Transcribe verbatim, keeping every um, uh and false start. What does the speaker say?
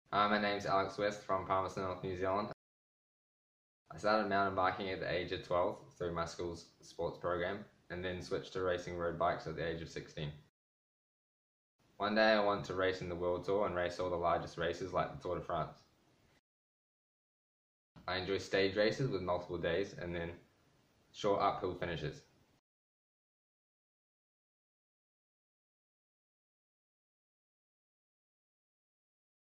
Hi, my name's Alex West from Palmerston, North New Zealand. I started mountain biking at the age of twelve through my school's sports program and then switched to racing road bikes at the age of sixteen. One day I want to race in the World Tour and race all the largest races like the Tour de France. I enjoy stage races with multiple days and then short uphill finishes.